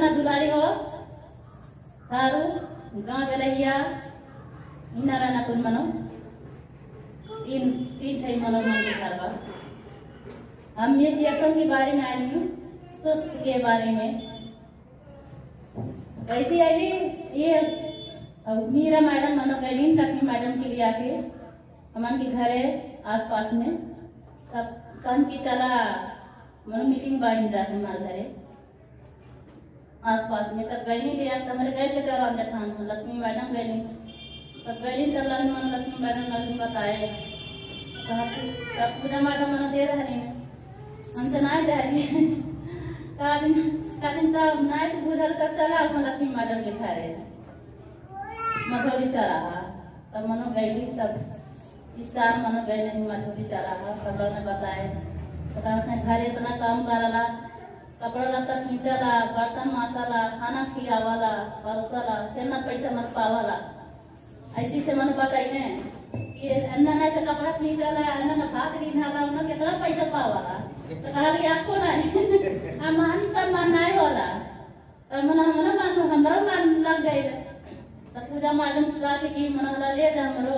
दुलारी हो थारू गाँव बेलैया इनारा नकुन मनो तीन ठाई मनो मन के घर बा। हम ये रिएक्शन के बारे में आई हूँ, स्वास्थ्य के बारे में कैसी आई ये मीरा मैडम मनो गैलीन लक्ष्मी मैडम के लिए आके हमारे के घर है आस पास में तब कन की चला मनो मीटिंग बाइन जाते हमारे घरे आस पास में तब गैली लिया हमारे घर के दौरान जठान लक्ष्मी मैडम गैली तब गैली कर मनो लक्ष्मी मैडम लक्ष्मी बताए तब पूजा मैडम मनो दे रही हमसे ना दे रही तब नाइट बुधर तक चला लक्ष्मी मैडम के घर मधुरी चढ़ा तब मनो गैली तब इस साल मनो गए नहीं मधुरी चढ़ा कपड़ा ने बताए तो घर इतना काम करला कपड़ा लत्ता खींचला बर्तन मासला खाना खियावाला परोसला कितना पैसा मन पावाला ऐसी से मन बताइए कि अन्ना से कपड़ा खींचला अन्ना भात रिन्हाला उन्हें कितना पैसा पावाला तो कहा आपको नहीं मान सब मानना वाला मना मना मान हमारा मान लग गए तब पूजा मैडम कहा कि मनोहरा ले जा हमरो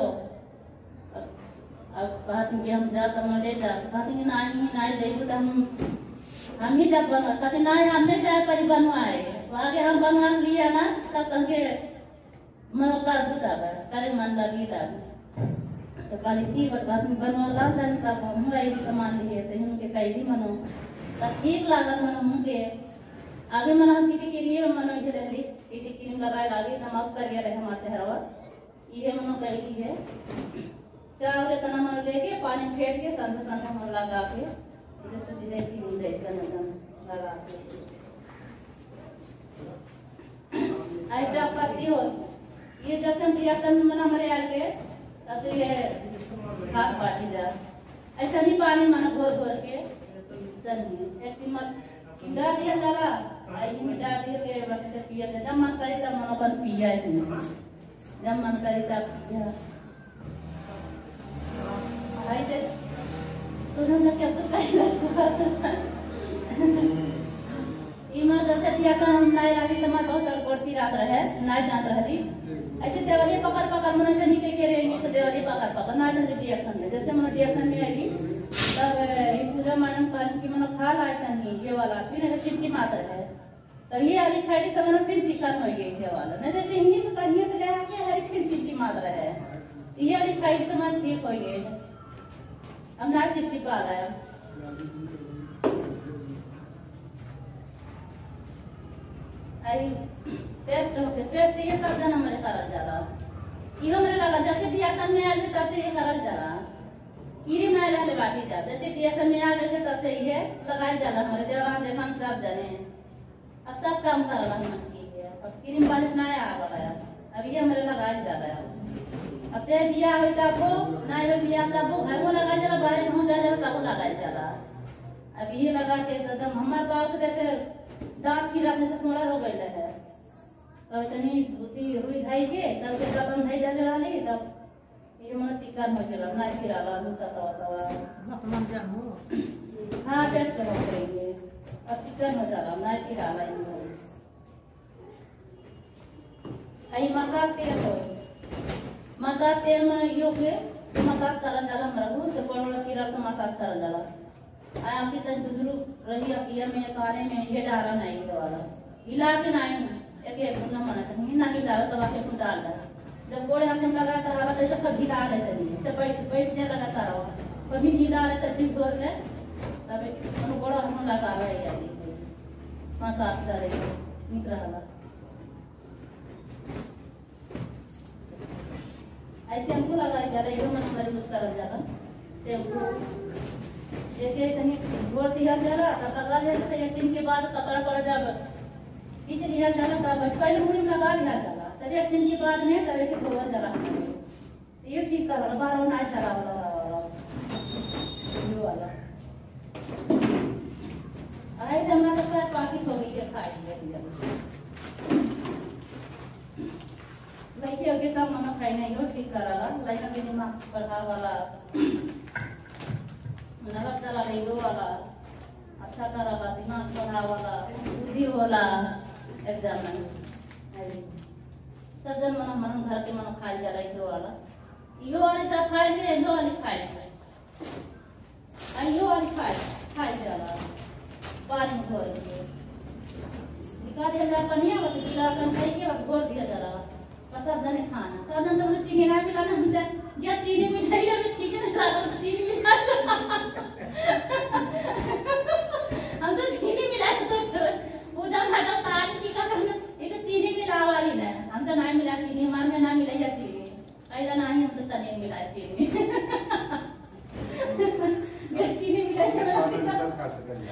अब कहती कि हम जा तब ले जा कहती कि नहीं जाइए तो हम ही जब बनवा कहते नहीं हम नहीं जाए परी बनवाए आगे हम बनवा लिया ना तब तक मनो कर करे मन लगी तब तो कहली ठीक है बनवा ला जानी तब हमारा ये सामान लिए थे उनके कैली मनो तब ठीक लागत मनो मुझे आगे मनो हम टीटी के लिए मनो इधर रही टीटी क्रीम लगाए लागी हम अब कर रहे हमारे चेहरा ये मनो कैली है चावल इतना मन लेके पानी फेंट के संधा संधा मन लगा के इसे सूखी जाए क्रीम जैसे लगा के ऐसा करती हो ये जब रिएक्शन मना हमारे आ गए तब से ये भाग पाती जा ऐसा नहीं पानी मन घोर घोर के सही एक मत इंडा दिया जाला आई में डाल दिया के बस से पिया जब मन करे तब मन अपन पिया जब मन करे तब पिया आई दे सुनन का क्या सुन कहला इमा जैसे दिया का हम नाई रही तो मैं बहुत तड़पती रात रहे नाई जात रही ऐसे देवाली पकड़ पकड़ मन से निकल के रही से देवाली पकड़ पकड़ ना जल्दी रिएक्शन में जैसे मन रिएक्शन में आएगी तब ये पूजा मैडम कहली कि मन खा ला ऐसा नहीं ये वाला फिर चिमचिमात रहे तब ये वाली खाई तो मन फिर चिकन हो गई ये वाला नहीं जैसे यहीं से कहीं से ले आके हर फिर चिमचिमात रहे ये वाली खाई तो मन ठीक हो गई अब ना चिपचिपा गया आई पेस्ट होके पेस्ट ये सब जन हमारे करल जाला ये हमारे लगा जब से रिएक्शन में आए तब से ये करल जाला कीरी में ले बाटी जा जैसे रिएक्शन में आ गए तब से ये लगाई जाला हमारे देवान देखन सब जने अब सब काम करला हम की है अब क्रीम पालिश ना आ वाला अब ये हमारे लगाई जाला अब चाहे बिया हो तब वो ना हो बिया तब वो घर में लगाई जाला बाहर कहीं जा जाला तब लगाई जाला अब ये लगा के एकदम हमारे बाप जैसे दांत की रखने से थोड़ा हो गई है तब सनी बुती रुई धाई के तब से कदम धाई जाने वाली तब ये मन चिकन हो गया ना फिर आला मुका तवा तवा मन जान हो हां बेस्ट हो गई है अब चिकन हो जाला ना फिर आला इन आई मसाज तेल में यो के मसाज करन जाला मरहु से कोड़ा की रख मसाज करन जाला आय आपकी तन जुजुरु रही अकिया में कारे में ये डारा नहीं के वाला हिला के नहीं एक एक ना मन से नहीं ना हिलावे तब आके कुछ डाल दे जब गोड़े हाथ में लगा कर हवा जैसे कभी हिला ले से नहीं से बैठने लगातार हो कभी हिला ले से चीज जोर ले तब उन गोड़ा हम लगावे या मसाज करे निक रहला ऐसे हमको लगाई जाला ये मन हमारे यूज करल जाला टेम्पो एक सही गोड़ दिया जाला तब लगा ले तो एक दिन के बाद कपड़ा पड़ जाब पीछे दिया जाला तब पहले मुड़ी में लगा लिया जाला तब एक दिन के बाद नहीं तब एक धोवा जाला ये ठीक करल बाहर ना चला वाला ये वाला आई जमा तो क्या पाकी हो गई है खाई लड़की के सब मनो खाई नहीं हो ठीक करला लड़का के दिमाग पढ़ा वाला नलक चला ले रो वाला अच्छा करला दिमाग पढ़ा वाला बुद्धि होला एग्जाम में सब जन मन घर के मन खाई जाला इहो वाला सब खाई से इहो वाली खाई से इहो वाली खाई जाला पानी में घोर के निकाल दिया पनिया बस गिलास में खाई के बस घोर दिया जाला बस सब जने खाना सब जन तो चीनी ना मिला ना या चीनी मिलाई या ठीक है ना चीनी मिला हम तो चीनी मिला तो पूजा मैडम कान की का करना ये तो चीनी मिला वाली ना हम तो ना मिला चीनी हमारे में ना मिला या चीनी ऐसा ना ही हम तो तने मिला चीनी ये चीनी मिला सब खा सकते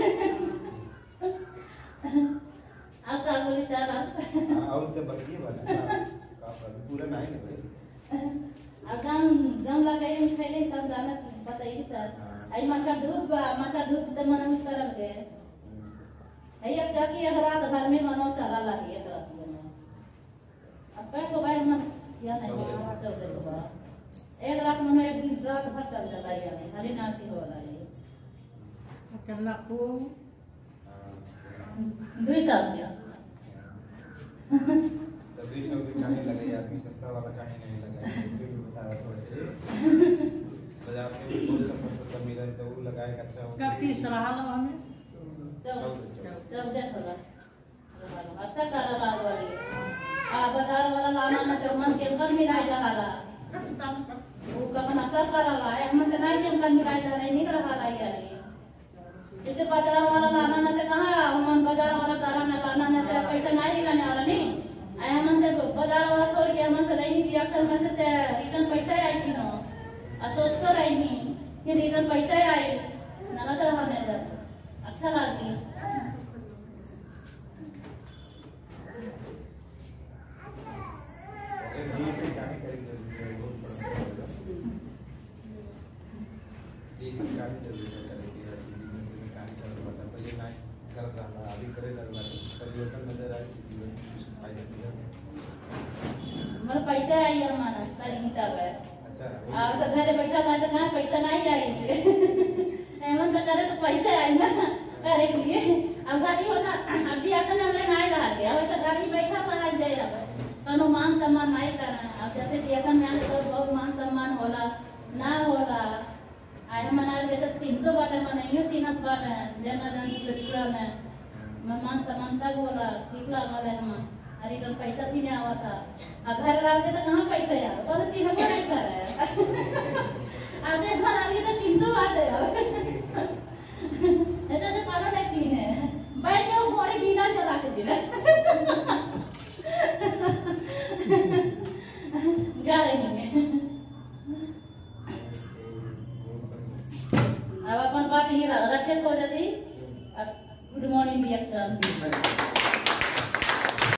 आप का बोली सर और तो बकरी वाला का पूरा नहीं है अब जम लगे खैले तब जाना बताइए सर आई मच्छर धूप तो मन उस करल के है अच्छा कि अगर रात भर में मनो चला लगी एक रात में अब पेट हो गए मन या नहीं हमारा चौधरी होगा एक रात मनो एक दिन रात भर चल जाता है नहीं खाली नाटी हो रहा है करना को 2 साल दिया तो 2 साल की कहानी लगे आदमी सस्ता वाला कहानी नहीं लगा फिर भी बता रहा थोड़ा से बाजार में बहुत सस्ता मिला तो वो लगाएगा अच्छा होगा का पीस रहा लो हमें जब देखो अच्छा कर रहा वाली बाजार वाला लाना ना तो मन के अंदर मिलाई रहा वो कवन असर कर रहा है मन के नहीं के अंदर मिलाई रहा नहीं कर रहा है यानी जैसे बाजार वाला लाना ना तो कहां हम बाजार वाला कराना लाना ना तो पैसा नहीं लेने वाला नहीं आए हम तो बाजार वाला छोड़ के हम से नहीं दिया असल में से रिटर्न पैसा आई थी ना सोच तो रही नहीं कि रिटर्न पैसा आई नगद रहा नहीं अच्छा लगी हमारा पैसा आई हमारा करेंगे तब है अच्छा घर बैठा मैं तो कहाँ पैसा नहीं आई एमन तो करे तो पैसा आई ना करे के लिए अब घर ही होना अब जी आता ना हमने नहीं रहा गया वैसे घर ही बैठा रहा जाए अब कनो मान सम्मान नहीं करना अब जैसे दियातन में आने तो बहुत मान सम्मान होला ना होला आए हम मना के तो चिंतो बाटे मन नहीं चिन्हत बाटे जना जन पूरा ने मान सम्मान सब होला ठीक लागल है हम अरे कल पैसा भी नहीं आवता घर रह के तो कहाँ पैसा यार तो चिन्हबो नहीं करे अब देख मन आगे तो चिंतो बात है ऐसा से करो नहीं चिन्हे बैठ के वो बड़ी बीना चला के दिले जा रही है अब अपन बात ही रखे को जल्दी गुड मॉर्निंग डियर सर